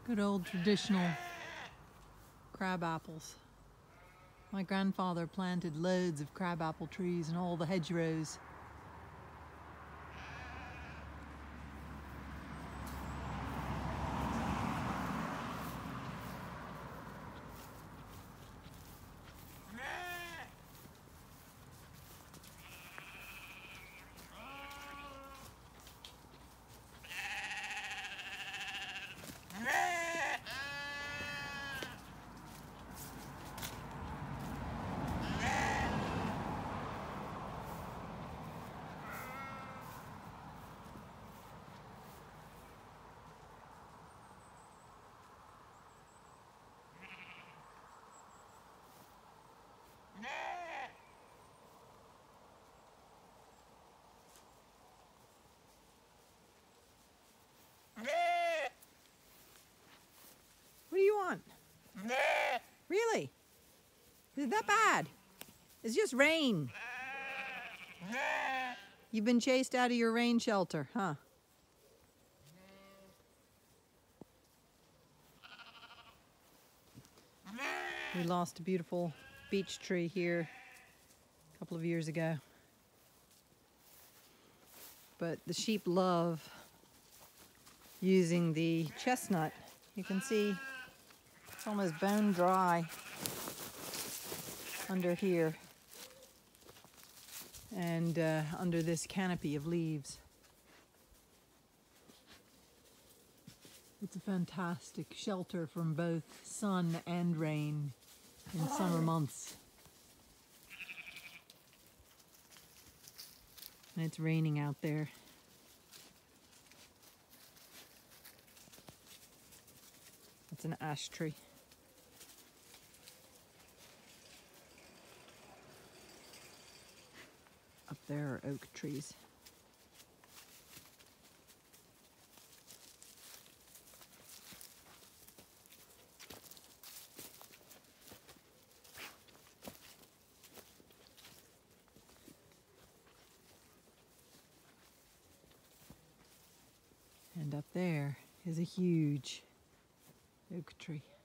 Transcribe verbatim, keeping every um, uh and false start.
Good old traditional crab apples. My grandfather planted loads of crabapple trees in all the hedgerows. What do you want? Really? Is it that bad? It's just rain. You've been chased out of your rain shelter, huh? We lost a beautiful beech tree here a couple of years ago. But the sheep love using the chestnut. You can see it's almost bone dry under here and uh, under this canopy of leaves. It's a fantastic shelter from both sun and rain in summer months. And it's raining out there. It's an ash tree. Up there are oak trees. And up there is a huge oak tree.